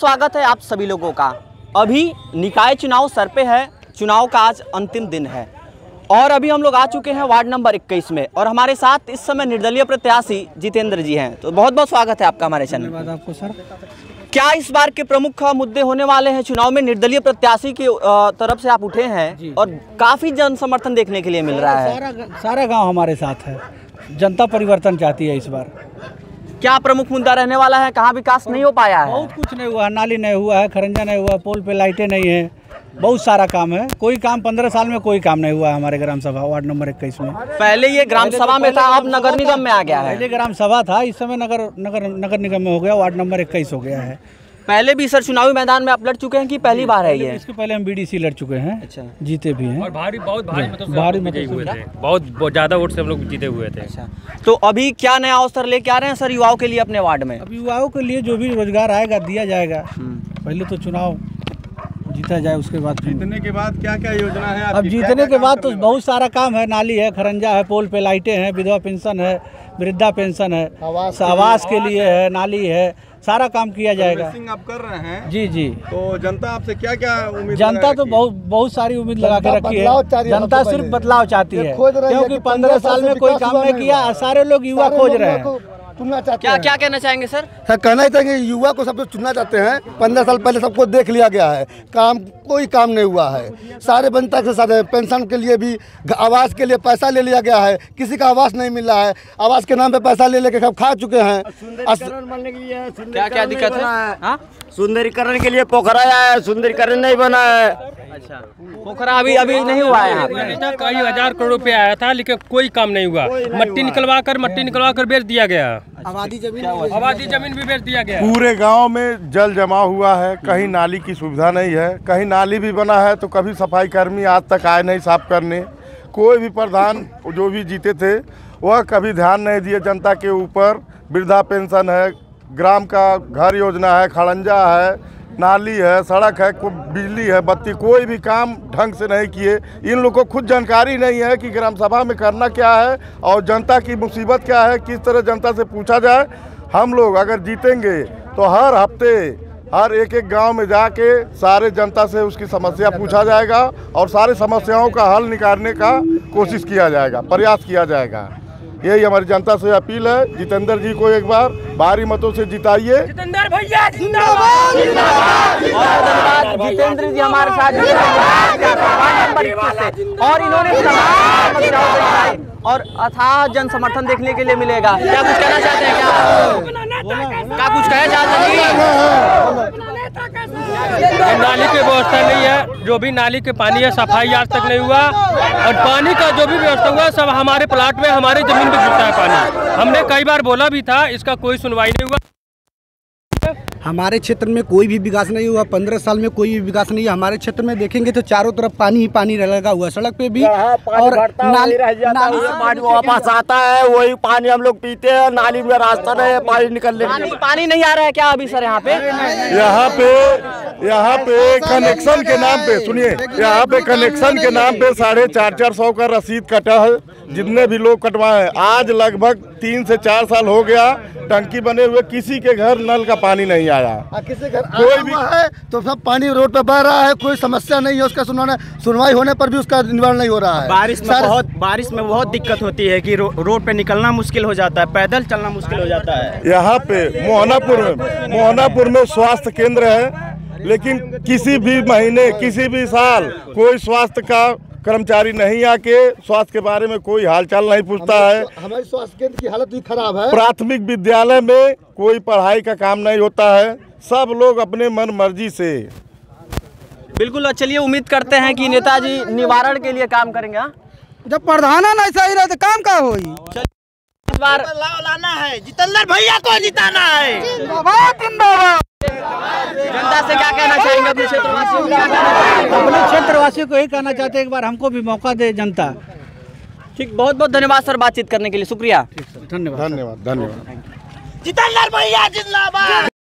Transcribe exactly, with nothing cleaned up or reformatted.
स्वागत है आप सभी लोगों का। अभी निकाय चुनाव सर पे है, चुनाव का आज अंतिम दिन है और अभी हम लोग आ चुके हैं वार्ड नंबर इक्कीस में और हमारे साथ इस समय निर्दलीय प्रत्याशी जितेंद्र जी हैं। तो बहुत बहुत स्वागत है आपका हमारे चैनल। धन्यवाद आपको सर। क्या इस बार के प्रमुख मुद्दे होने वाले हैं चुनाव में? निर्दलीय प्रत्याशी की तरफ से आप उठे हैं और काफी जन समर्थन देखने के लिए मिल रहा है। सारा सारा गांव हमारे साथ है, जनता परिवर्तन चाहती है इस बार। क्या प्रमुख मुद्दा रहने वाला है? कहाँ विकास नहीं हो पाया है? बहुत कुछ नहीं हुआ, नाली नहीं हुआ है, खरंजा नहीं हुआ, पोल पे लाइटें नहीं है, बहुत सारा काम है। कोई काम पंद्रह साल में कोई काम नहीं हुआ है हमारे ग्राम सभा वार्ड नंबर इक्कीस में। पहले ये ग्राम सभा में था, अब नगर निगम में आ गया है। पहले ग्राम सभा था, इस समय नगर नगर नगर निगम में हो गया, वार्ड नंबर इक्कीस हो गया है। पहले भी सर चुनावी मैदान में आप लड़ चुके हैं कि पहली बार है ये? इसके पहले हम बीडीसी लड़ चुके हैं। अच्छा, जीते भी हैं और भारी बहुत भारी मतलब भारी मतलब हुए थे, बहुत बहुत ज्यादा वोट से हम लोग जीते हुए थे। अच्छा, तो अभी क्या नया अवसर लेके आ रहे हैं सर युवाओं के लिए अपने वार्ड में? अब युवाओं के लिए जो भी रोजगार आएगा दिया जाएगा। पहले तो चुनाव जीता जाए, उसके बाद जीतने के बाद क्या क्या योजना है? अब जीतने के बाद तो बहुत सारा काम है, नाली है, खरंजा है, पोल पे लाइटें हैं, विधवा पेंशन है, वृद्धा पेंशन है, आवास के लिए है, नाली है, सारा काम किया जाएगा। आप कर रहे हैं जी जी। तो जनता आपसे क्या क्या उम्मीद? जनता तो बहुत बहुत सारी उम्मीद लगा के रखी है। जनता सिर्फ बदलाव चाहती है, क्योंकि पंद्रह साल में कोई काम नहीं किया, सारे लोग युवा खोज रहे हैं। क्या क्या कहना चाहेंगे सर? सर कहना ही चाहेंगे, युवा को सब लोग चुनना चाहते हैं। पंद्रह साल पहले सबको देख लिया गया है, काम कोई काम नहीं हुआ है। सारे बनता के साथ पेंशन के लिए भी, आवास के लिए पैसा ले लिया गया है, किसी का आवास नहीं मिल रहा है। आवास के नाम पे पैसा ले लेके सब खा चुके हैं। क्या क्या दिक्कत है? सुंदरीकरण के लिए पोखरा है, सुंदरीकरण नहीं बना है। अच्छा, पोखरा अभी अभी नहीं हुआ है। कई हजार करोड़ रुपए आया था लेकिन कोई काम नहीं हुआ। मट्टी निकलवा कर मट्टी निकलवा कर बेच दिया गया। आबादी जमीन आबादी जमीन भी बेच दिया गया। पूरे गांव में जल जमा हुआ है, कहीं नाली की सुविधा नहीं है, कहीं नाली भी बना है तो कभी सफाई कर्मी आज तक आए नहीं साफ करने। कोई भी प्रधान जो भी जीते थे वह कभी ध्यान नहीं दिए जनता के ऊपर। वृद्धा पेंशन है, ग्राम का घर योजना है, खड़ंजा है, नाली है, सड़क है, बिजली है, बत्ती, कोई भी काम ढंग से नहीं किए। इन लोगों को खुद जानकारी नहीं है कि ग्राम सभा में करना क्या है और जनता की मुसीबत क्या है, किस तरह जनता से पूछा जाए। हम लोग अगर जीतेंगे तो हर हफ्ते हर एक एक गांव में जाके सारे जनता से उसकी समस्या पूछा जाएगा और सारे समस्याओं का हल निकालने का कोशिश किया जाएगा, प्रयास किया जाएगा। यही हमारी जनता से अपील है। जितेंद्र जी को एक बार भारी मतों से जिताइए। जितेंद्र भैया जिंदाबाद जिंदाबाद। जितेंद्र जी हमारे साथ और इन्होंने और अथाह जन समर्थन देखने के लिए मिलेगा। क्या कुछ कहना चाहते हैं? क्या क्या कुछ कहे चाहते हैं? नाली की व्यवस्था नहीं है, जो भी नाली के पानी है सफाई आज तक नहीं हुआ और पानी का जो भी व्यवस्था हुआ सब हमारे प्लाट में, हमारे जमीन पे गिरता है पानी। हमने कई बार बोला भी था, इसका कोई सुनवाई नहीं हुआ। हमारे क्षेत्र में कोई भी विकास नहीं हुआ, पंद्रह साल में कोई भी विकास नहीं है। हमारे क्षेत्र में देखेंगे तो चारों तरफ पानी ही पानी लगा हुआ, सड़क पे भी और नाली पानी वापस आता है, वही पानी हम लोग पीते हैं। नाली में रास्ता नहीं है पानी निकलने के लिए। पानी नहीं आ रहा है क्या अभी सर यहाँ पे? यहाँ पे यहाँ पे कनेक्शन के नाम पे, सुनिए, यहाँ पे कनेक्शन के नाम पे साढ़े चार चार सौ का रसीद कटा है, जितने भी लोग कटवाए। आज लगभग तीन से चार साल हो गया टंकी बने हुए, किसी के घर नल का पानी नहीं आया। किसी घर कोई भी है तो सब पानी रोड पे बह रहा है, कोई समस्या नहीं है उसका। सुनवाई सुनवाई होने पर भी उसका निवारण नहीं हो रहा है। बारिश में बहुत बारिश में बहुत दिक्कत होती है कि रो, रोड पे निकलना मुश्किल हो जाता है, पैदल चलना मुश्किल हो जाता है। यहाँ पे मोहनापुर में मोहनापुर में स्वास्थ्य केंद्र है, लेकिन किसी भी महीने किसी भी साल कोई स्वास्थ्य का कर्मचारी नहीं आके स्वास्थ्य के बारे में कोई हालचाल नहीं पूछता है। हमारे स्वास्थ्य केंद्र की हालत भी खराब है। प्राथमिक विद्यालय में कोई पढ़ाई का काम नहीं होता है, सब लोग अपने मन मर्जी से। बिल्कुल, चलिए उम्मीद करते हैं कि नेताजी निवारण के लिए काम करेंगे। जब प्रधान नहीं सही रहे तो काम का होई? इस बार लाना है, जितेंद्र भैया को जिताना है। जनता से क्या कहना चाहेंगे? अपने क्षेत्रवासियों को अपने क्षेत्रवासियों को यही कहना चाहते हैं, एक बार हमको भी मौका दे जनता। ठीक, बहुत बहुत धन्यवाद सर बातचीत करने के लिए, शुक्रिया। धन्यवाद धन्यवाद धन्यवाद। जितेंद्र भैया जिंदाबाद।